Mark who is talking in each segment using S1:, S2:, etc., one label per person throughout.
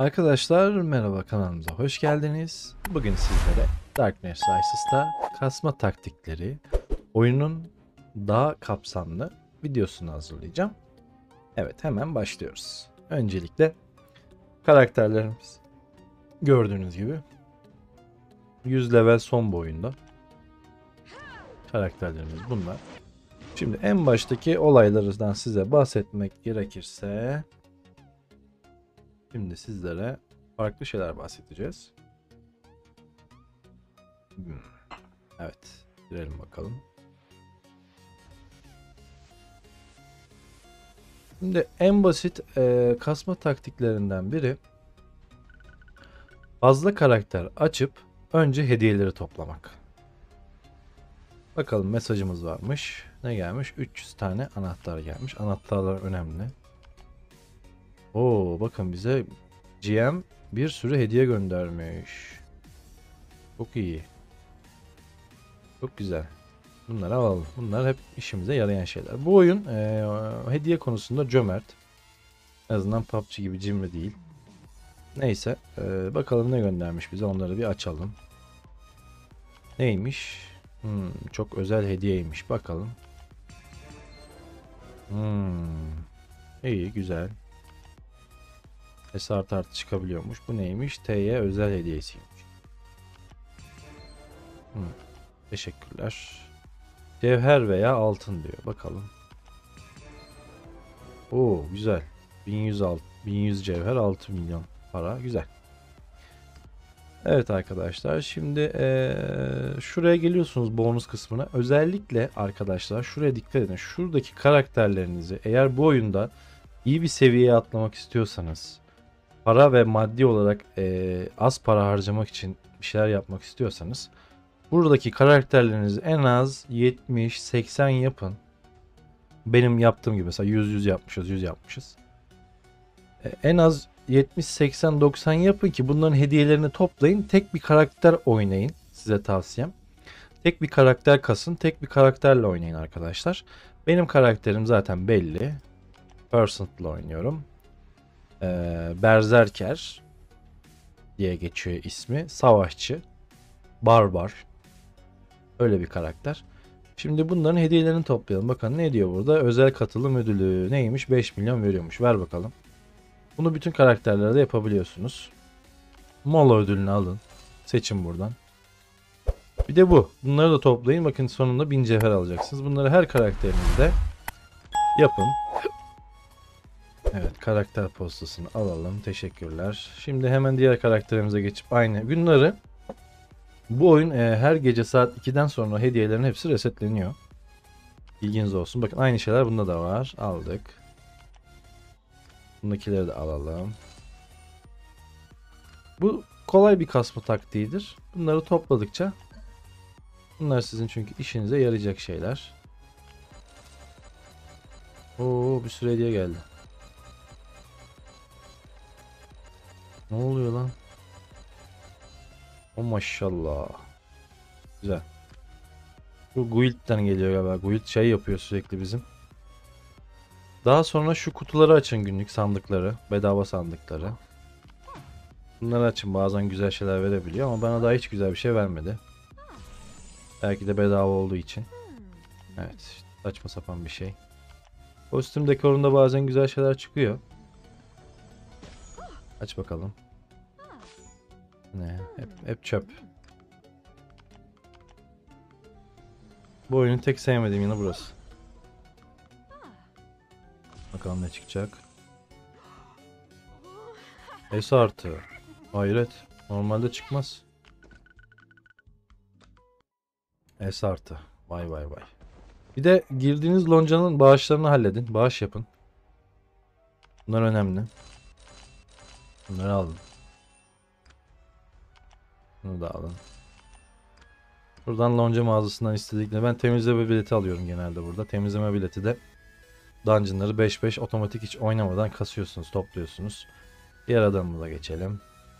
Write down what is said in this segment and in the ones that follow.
S1: Arkadaşlar merhaba, kanalımıza hoş geldiniz. Bugün sizlere Dark Nesices'ta kasma taktikleri, oyunun daha kapsamlı videosunu hazırlayacağım. Evet, hemen başlıyoruz. Öncelikle karakterlerimiz gördüğünüz gibi 100 level son boyunda karakterlerimiz bunlar. Şimdi en baştaki olaylardan size bahsetmek gerekirse şimdi sizlere farklı şeyler bahsedeceğiz. Evet, girelim bakalım. Şimdi en basit kasma taktiklerinden biri fazla karakter açıp önce hediyeleri toplamak. Bakalım, mesajımız varmış. Ne gelmiş? 300 tane anahtar gelmiş. Anahtarlar önemli. Oo, bakın bize GM bir sürü hediye göndermiş. Çok iyi. Çok güzel. Bunları alalım. Bunlar hep işimize yarayan şeyler. Bu oyun hediye konusunda cömert. En azından PUBG gibi cimri değil. Neyse, bakalım ne göndermiş bize, onları bir açalım. Neymiş? Çok özel hediyeymiş, bakalım. İyi, güzel. Hasar artı çıkabiliyormuş. Bu neymiş? T'ye özel hediyesiymiş. Teşekkürler. Cevher veya altın diyor. Bakalım. Oo, güzel. 1100 cevher, 6 milyon para. Güzel. Evet arkadaşlar, şimdi şuraya geliyorsunuz, bonus kısmına. Özellikle arkadaşlar şuraya dikkat edin. Şuradaki karakterlerinizi eğer bu oyunda iyi bir seviyeye atlamak istiyorsanız, para ve maddi olarak az para harcamak için bir şeyler yapmak istiyorsanız, buradaki karakterlerinizi en az 70-80 yapın. Benim yaptığım gibi mesela 100 yapmışız, 100 yapmışız. En az 70, 80, 90 yapın ki bunların hediyelerini toplayın. Tek bir karakter oynayın. Size tavsiyem. Tek bir karakter kasın. Tek bir karakterle oynayın arkadaşlar. Benim karakterim zaten belli. Person'la oynuyorum. Berserker diye geçiyor ismi. Savaşçı. Barbar. Öyle bir karakter. Şimdi bunların hediyelerini toplayalım. Bakın ne diyor burada? Özel katılım ödülü. Neymiş? 5 milyon veriyormuş. Ver bakalım. Bunu bütün karakterlerde yapabiliyorsunuz. Mola ödülünü alın. Seçin buradan. Bir de bu. Bunları da toplayın. Bakın sonunda 1000 cevher alacaksınız. Bunları her karakterinizde yapın. Evet, karakter postasını alalım. Teşekkürler. Şimdi hemen diğer karakterimize geçip aynı günleri, bu oyun her gece saat 2'den sonra hediyelerin hepsi resetleniyor. Bilginiz olsun. Bakın aynı şeyler bunda da var. Aldık. Bundakileri de alalım. Bu kolay bir kasma taktiğidir. Bunları topladıkça bunlar sizin çünkü işinize yarayacak şeyler. Oo, bir sürü hediye geldi. Ne oluyor lan? O maşallah. Güzel. Bu Guild'den geliyor galiba. Guild şey yapıyor sürekli bizim. Daha sonra şu kutuları açın, günlük sandıkları. Bedava sandıkları. Bunları açın, bazen güzel şeyler verebiliyor ama bana daha hiç güzel bir şey vermedi. Belki de bedava olduğu için. Evet, işte saçma sapan bir şey. Kostüm dekorunda bazen güzel şeyler çıkıyor. Aç bakalım. Ne? Hep çöp. Bu oyunun tek sevmediğim yanı burası. Bakalım ne çıkacak. S artı. Hayret. Normalde çıkmaz. S artı. Vay vay vay. Bir de girdiğiniz loncanın bağışlarını halledin. Bağış yapın. Bunlar önemli. Bunları alın. Bunu da alın. Buradan lonca mağazasından istedikleri. Ben temizleme bileti alıyorum genelde burada. Temizleme bileti de dungeonları 5-5 otomatik hiç oynamadan kasıyorsunuz, topluyorsunuz. Diğer adamımıza geçelim.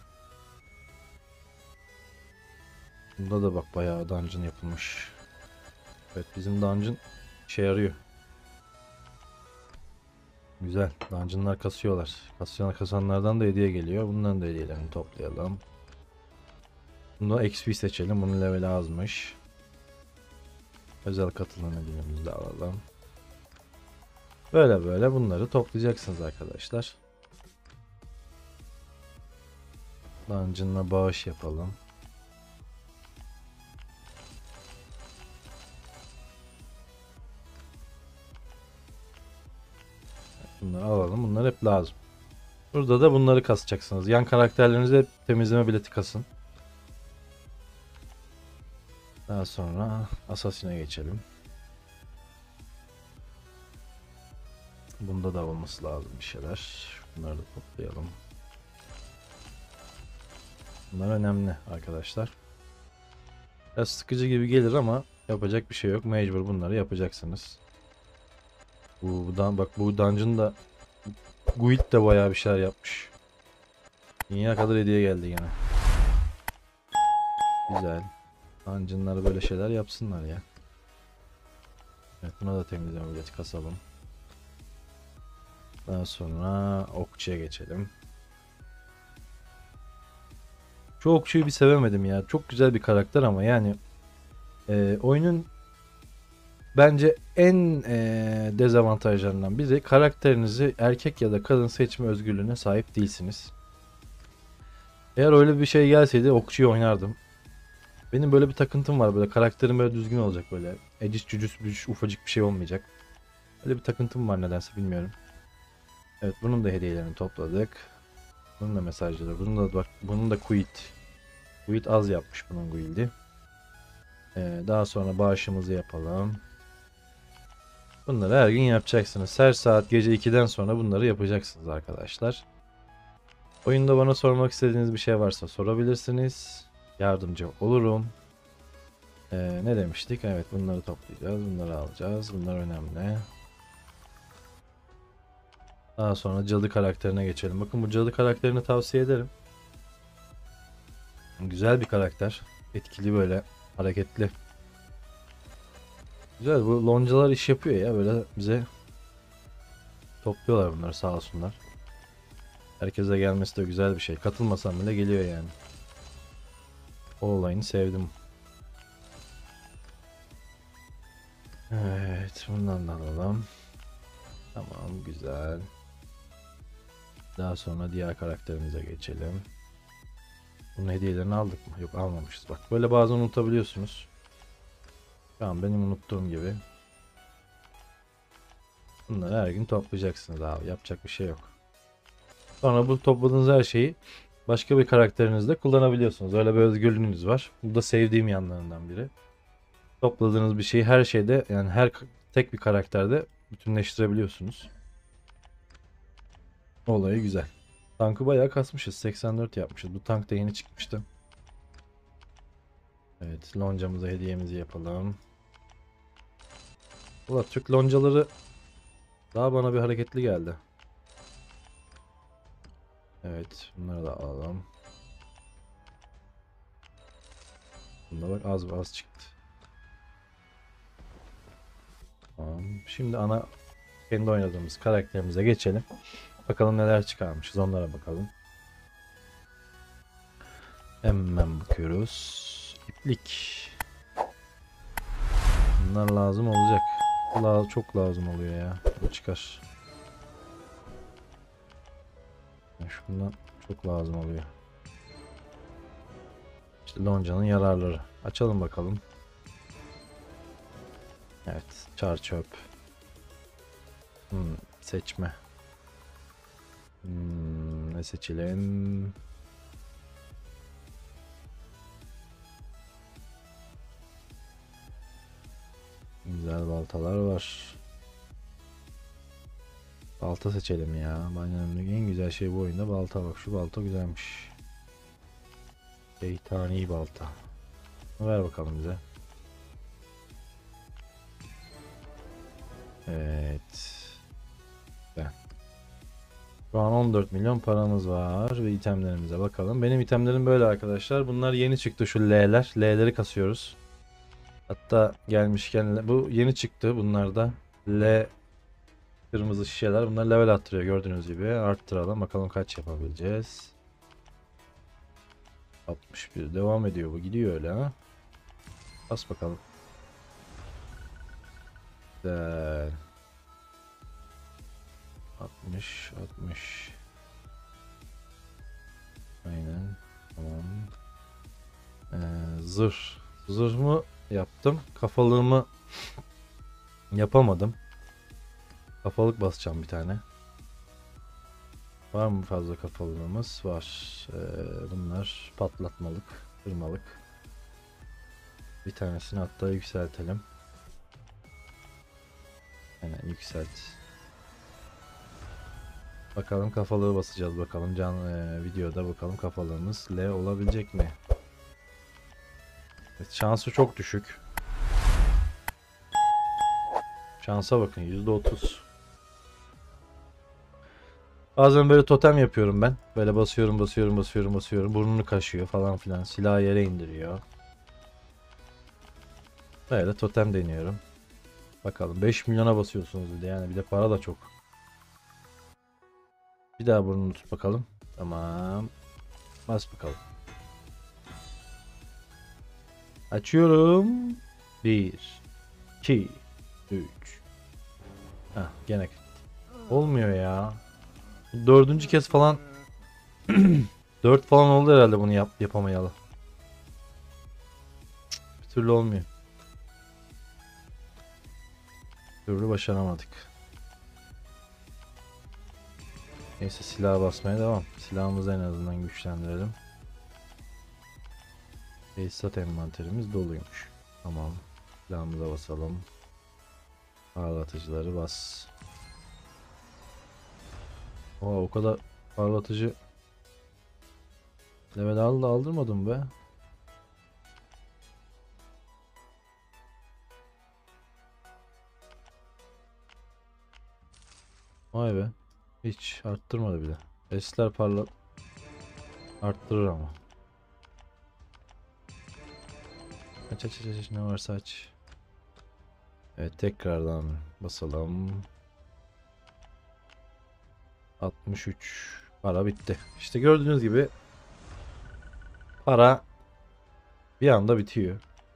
S1: Bunda da bak bayağı dungeon yapılmış. Evet, bizim dungeon işe yarıyor. Güzel. Dungeon'lar kasıyorlar. Kasanlardan da hediye geliyor. Bundan da hediyelerini toplayalım. Bunda XP seçelim. Bunun level'i azmış. Özel katılım hediyemizi de alalım. Böyle böyle bunları toplayacaksınız arkadaşlar. Dungeon'la bağış yapalım. Bunları alalım. Bunlar hep lazım. Burada da bunları kasacaksınız. Yan karakterlerinizi hep temizleme bileti kasın. Daha sonra Assassin'e geçelim. Bunda da olması lazım bir şeyler. Bunları da toplayalım. Bunlar önemli arkadaşlar. Biraz sıkıcı gibi gelir ama yapacak bir şey yok. Mecbur bunları yapacaksınız. Bak bu dungeon'da Guild de bayağı bir şeyler yapmış. Dünya kadar hediye geldi yine. Güzel. Dungeon'lar böyle şeyler yapsınlar ya. Evet, buna da temizleme bileti kasalım. Daha sonra okçuya geçelim. Şu okçuyu bir sevemedim ya. Çok güzel bir karakter ama yani oyunun bence en dezavantajlarından biri, karakterinizi erkek ya da kadın seçme özgürlüğüne sahip değilsiniz. Eğer öyle bir şey gelseydi okçuyu oynardım. Benim böyle bir takıntım var, böyle karakterim böyle düzgün olacak, böyle eciş cücüs bücüş ufacık bir şey olmayacak. Öyle bir takıntım var nedense, bilmiyorum. Evet, bunun da hediyelerini topladık. Bunun da mesajları. Bunun da bak, bunun da quit. Quit az yapmış bunun guild'i. Daha sonra bağışımızı yapalım. Bunları her gün yapacaksınız. Her saat gece 2'den sonra bunları yapacaksınız arkadaşlar. Oyunda bana sormak istediğiniz bir şey varsa sorabilirsiniz. Yardımcı olurum. Ne demiştik? Evet, bunları toplayacağız. Bunları alacağız. Bunlar önemli. Daha sonra cadı karakterine geçelim. Bakın, bu cadı karakterini tavsiye ederim. Güzel bir karakter. Etkili, böyle hareketli. Güzel, bu loncalar iş yapıyor ya, böyle bize topluyorlar bunları, sağ olsunlar. Herkese gelmesi de güzel bir şey. Katılmasam bile geliyor yani. O olayını sevdim. Evet, bundan da alalım. Tamam, güzel. Daha sonra diğer karakterimize geçelim. Bunun hediyelerini aldık mı? Yok, almamışız. Bak, böyle bazen unutabiliyorsunuz. Tamam, benim unuttuğum gibi. Bunları her gün toplayacaksınız abi. Yapacak bir şey yok. Sonra bu topladığınız her şeyi başka bir karakterinizde kullanabiliyorsunuz. Öyle bir özgürlüğünüz var. Bu da sevdiğim yanlarından biri. Topladığınız bir şeyi her şeyde, yani tek bir karakterde bütünleştirebiliyorsunuz. Olayı güzel. Tankı bayağı kasmışız. 84 yapmışız. Bu tank da yeni çıkmıştı. Evet, loncamıza hediyemizi yapalım. Ulan Türk loncaları daha bana bir hareketli geldi. Evet, bunları da alalım. Bunda bak, az çıktı. Tamam. Şimdi kendi oynadığımız karakterimize geçelim. Bakalım neler çıkarmışız, onlara bakalım. Hemen bakıyoruz. İplik. Bunlar lazım olacak. Çok lazım oluyor ya. Bu çıkar. Şundan çok lazım oluyor. İşte loncanın yararları. Açalım bakalım. Evet. Çar çöp. Seçme. Ne seçelim? Güzel baltalar var. Balta seçelim ya. Bence en güzel şey bu oyunda balta. Bak, şu balta güzelmiş. Şeytani balta. Ver bakalım bize. Evet. Güzel. Şu an 14 milyon paramız var ve itemlerimize bakalım. Benim itemlerim böyle arkadaşlar. Bunlar yeni çıktı, şu L'ler. L'leri kasıyoruz. Hatta gelmişken bu yeni çıktı bunlarda. L Kırmızı şişeler bunlar level arttırıyor gördüğünüz gibi. Arttıralım bakalım kaç yapabileceğiz. 61 devam ediyor bu, gidiyor öyle ha. Bas bakalım. Güzel. 60 60. Aynen. Tamam. Zırh. Zırh mı yaptım? Kafalığımı yapamadım. Kafalık basacağım bir tane. Var mı fazla kafalığımız? Var. Bunlar patlatmalık, kırmalık. Bir tanesini hatta yükseltelim. Hemen yükselt. Bakalım kafalığı basacağız bakalım videoda bakalım kafalığımız L olabilecek mi? Evet, şansı çok düşük. Şansa bakın %30. Bazen böyle totem yapıyorum ben. Böyle basıyorum basıyorum basıyorum basıyorum. Burnunu kaşıyor falan filan. Silahı yere indiriyor. Böyle totem deniyorum. Bakalım 5 milyona basıyorsunuz bir de yani bir de para da çok. Bir daha burnunu tut bakalım. Tamam. Bas bakalım. Açıyorum. 1 2 3. Hah gene olmuyor ya. Dördüncü kez falan 4 falan oldu herhalde bunu yapamayalı. Bir türlü olmuyor. Bir türlü başaramadık. Neyse silaha basmaya devam. Silahımızı en azından güçlendirelim. Tesisat envanterimiz doluymuş. Tamam. Silahımıza basalım. Parlatıcıları bas. O kadar parlatıcı level aldırmadım be. Vay be. Hiç arttırmadı bile. Esler arttırır ama. Aç ne varsa aç. Evet tekrardan basalım. 63. Para bitti. İşte gördüğünüz gibi para bir anda bitiyor.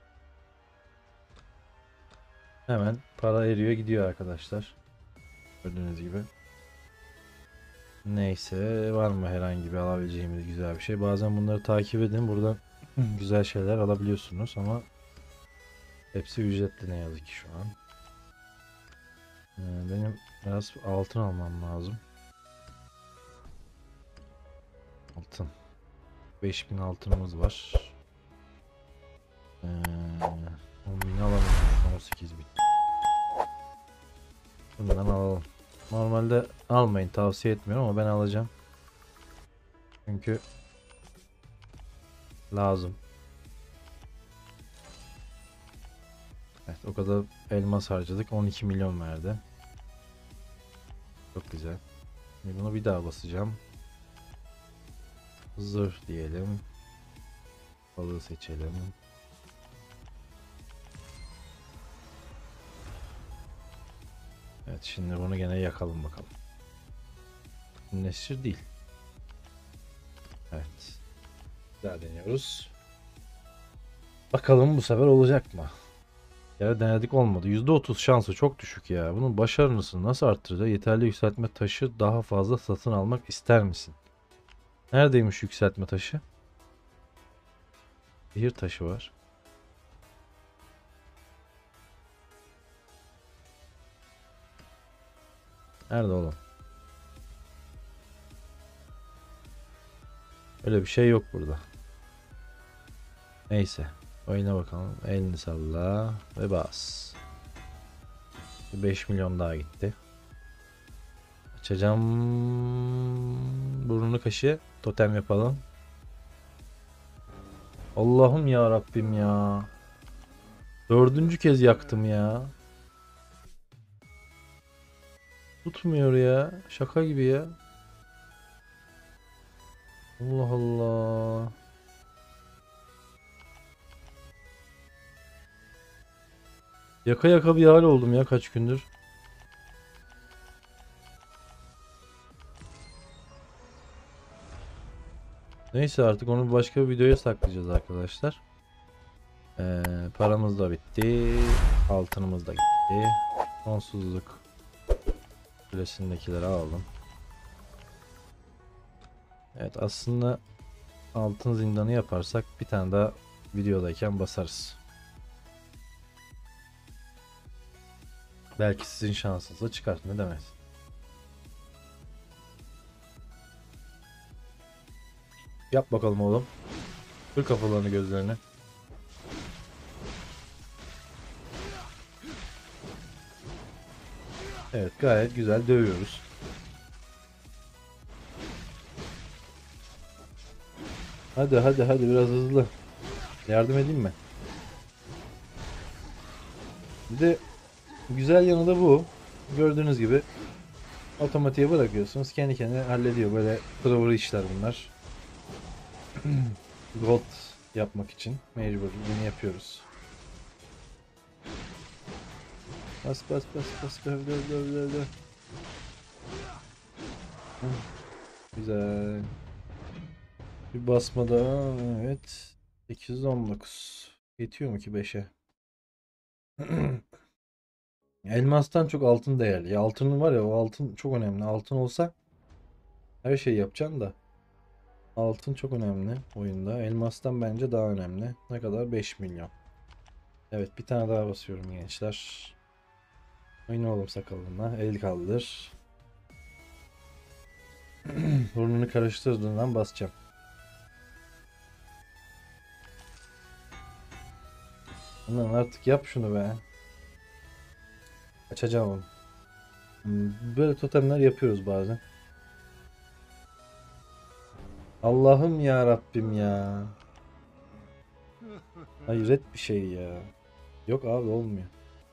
S1: Hemen para eriyor gidiyor arkadaşlar. Gördüğünüz gibi. Neyse var mı herhangi bir alabileceğimiz güzel bir şey. Bazen bunları takip edin. Buradan güzel şeyler alabiliyorsunuz ama hepsi ücretli ne yazık ki şu an. Benim biraz altın almam lazım. Altın. 5000 altınımız var. 10.000 alalım. 18.000. Bundan alalım. Normalde almayın tavsiye etmiyorum ama ben alacağım. Çünkü lazım. Evet o kadar elmas harcadık. 12 milyon verdi. Çok güzel. Şimdi bunu bir daha basacağım. Zırh diyelim. Balığı seçelim. Evet şimdi bunu gene yakalım bakalım. Neşir değil. Evet. Güzel deniyoruz. Bakalım bu sefer olacak mı? Ya denedik olmadı. %30 şansı çok düşük ya. Bunun başarısını nasıl arttıracağız? Yeterli yükseltme taşı daha fazla satın almak ister misin? Neredeymiş yükseltme taşı? Şehir taşı var. Nerede oğlum? Öyle bir şey yok burada. Neyse. Oyuna bakalım. Elini salla ve bas. 5 milyon daha gitti. Açacağım. Burnunu kaşı. Totem yapalım. Allah'ım ya Rabbim ya. Dördüncü kez yaktım ya. Tutmuyor ya. Şaka gibi ya. Allah Allah. Yaka yaka bir hal oldum ya kaç gündür. Neyse artık onu başka bir videoya saklayacağız arkadaşlar. Paramız da bitti. Altınımız da gitti. Sonsuzluk kulesindekileri aldım. Evet, aslında altın zindanı yaparsak bir tane daha videodayken basarız. Belki sizin şansınıza çıkar, ne demez. Yap bakalım oğlum. Kır kafalarını, gözlerini. Evet, gayet güzel dövüyoruz. Hadi hadi hadi, biraz hızlı. Yardım edeyim mi? Bir de güzel yanı da bu. Gördüğünüz gibi otomatiğe bırakıyorsunuz. Kendi kendine hallediyor. Böyle tırıvırı işler bunlar. Gold yapmak için mecbur bunu yapıyoruz. Bas bas bas bas, döv döv döv döv döv. Güzel. Bir basmada, evet. 819. Yetiyor mu ki 5'e? Elmastan çok altın değerli. Ya altının var ya, o altın çok önemli. Altın olsa her şeyi yapacaksın da. Altın çok önemli oyunda. Elmastan bence daha önemli. Ne kadar? 5 milyon. Evet, bir tane daha basıyorum gençler. Oyna oğlum sakalına. El kaldır. Burnunu karıştırdığından basacağım. Lan artık yap şunu be. Açacağım onu. Böyle totemler yapıyoruz bazen. Allah'ım ya Rabbim ya. Hayret bir şey ya. Yok abi, olmuyor.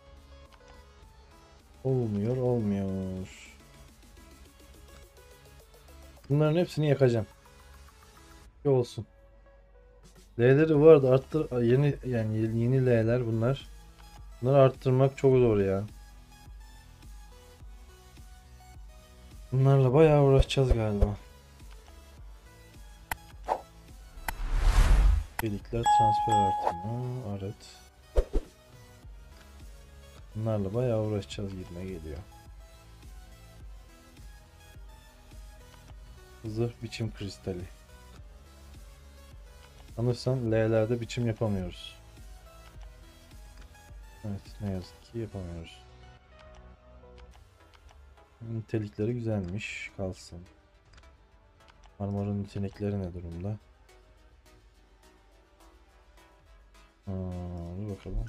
S1: Olmuyor, olmuyor. Bunların hepsini yakacağım. Bir olsun. L'leri bu arada arttır, yeni yani yeni L'ler bunlar. Bunları arttırmak çok zor ya. Bunlarla bayağı uğraşacağız galiba. Delikler, transfer artımı, evet. Bunlarla bayağı uğraşacağız gibime geliyor. Zırh biçim kristali. Sanırsam L'lerde biçim yapamıyoruz. Evet, ne yazık ki yapamıyoruz. Nitelikleri güzelmiş, kalsın. Armor'un nitelikleri ne durumda? Dur bakalım.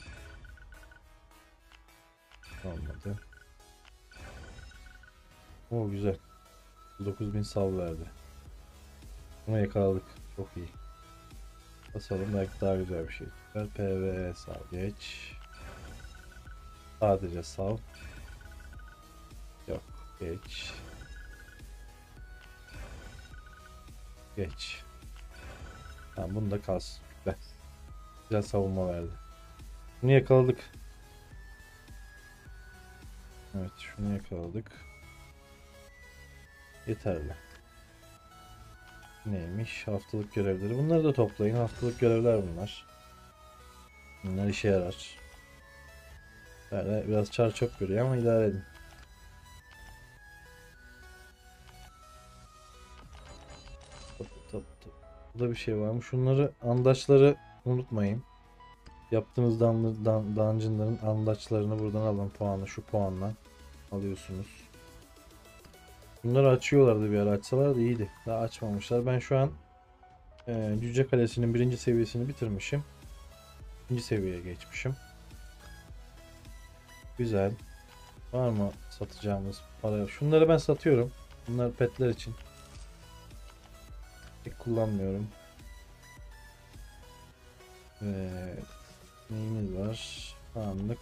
S1: Olmadı. O güzel. 9000 sav verdi. Bunu yakaladık. Çok iyi. Basalım, belki daha güzel bir şey çıkar. PvE sav geç. Sadece sav. Yok, geç. Geç. Tamam, bunu da kalsın. Güzel. Güzel savunma verdi. Bunu yakaladık. Evet, şunu yakaladık. Yeterli. Neymiş? Haftalık görevleri. Bunları da toplayın. Haftalık görevler bunlar. Bunlar işe yarar. Böyle biraz çar çok görüyor ama idare edin. Top, top, top. Burada bir şey var mı? Şunları, andaçları unutmayın. Yaptığınız dungeonların andaçlarını buradan alın, puanı şu puanla alıyorsunuz. Bunları açıyorlardı bir ara, açsalar da iyiydi. Daha açmamışlar. Ben şu an Cüce Kalesi'nin 1. seviyesini bitirmişim. 2. seviyeye geçmişim. Güzel. Var mı satacağımız para? Şunları ben satıyorum. Bunlar petler için. Pek kullanmıyorum. Evet. Neyimiz var? Anlık.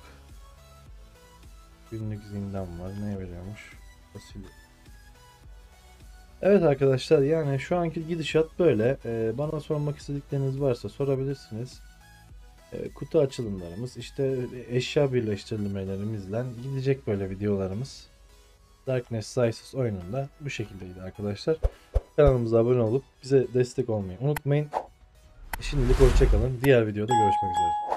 S1: Günlük zindan var. Ne veriyormuş? Fasulye. Evet arkadaşlar, yani şu anki gidişat böyle. Bana sormak istedikleriniz varsa sorabilirsiniz. Kutu açılımlarımız, işte eşya birleştirmelerimizle gidecek böyle videolarımız. Darkness Slices oyununda bu şekildeydi arkadaşlar. kanalımıza abone olup bize destek olmayı unutmayın. Şimdilik hoşça kalın. Diğer videoda görüşmek üzere.